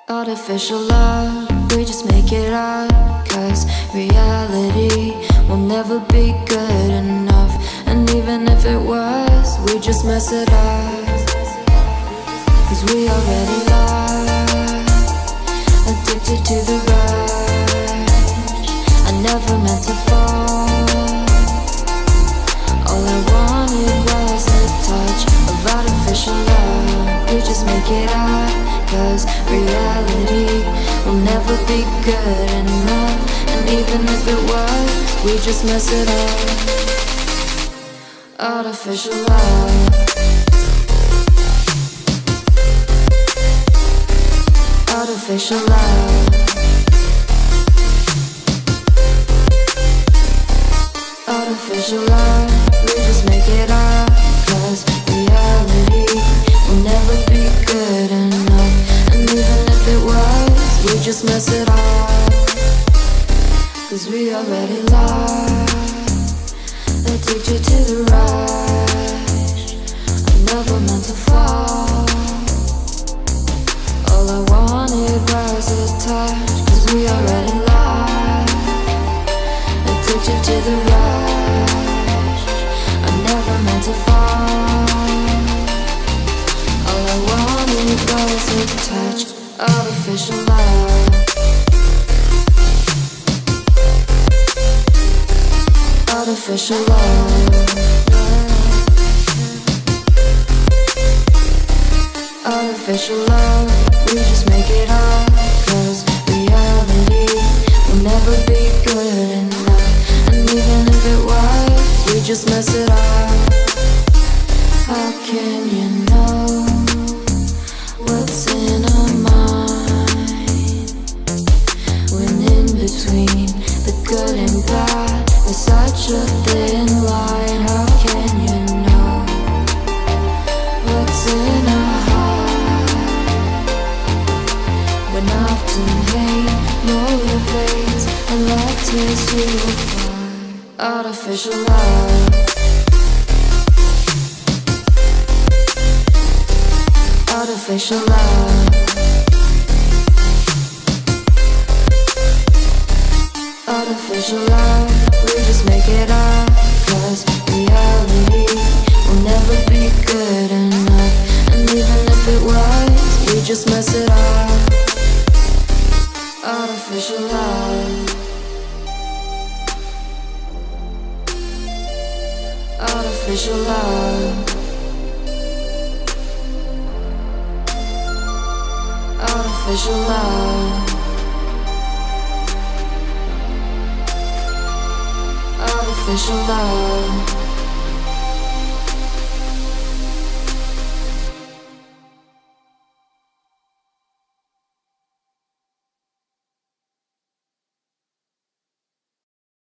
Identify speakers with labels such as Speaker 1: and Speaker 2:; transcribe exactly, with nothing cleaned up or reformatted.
Speaker 1: Artificial love, we just make it up, 'cause reality will never be good enough. And even if it was, we just mess it up, 'cause we already lost, addicted to the rush. I never meant to fall. All I wanted was a touch of artificial love. We just make it up, 'cause reality will never be good enough. And even if it was, we just mess it up. Artificial love. Artificial love. Artificial love. We just make it up, 'cause reality will never be good enough. And even if it was, we just mess it up, 'cause we already lost, addicted to the rush. I never meant to fall. All I wanted was a touch, 'cause we already lost, addicted to the rush. I never meant to fall. All I wanted was a touch. Artificial love. Artificial love. Artificial love. We just make it up, 'cause reality will never be good enough. And even if it was, we just mess it up. How can you know what's in our mind, when in between the good and bad there's such a thin line? How can you know what's in our heart, when often hate motivates and love tears you apart? Artificial love. Artificial love. Artificial love. We just make it up, 'cause reality will never be good enough. And even if it was, we just mess it up. Artificial love. Artificial love. Artificial love. Artificial love.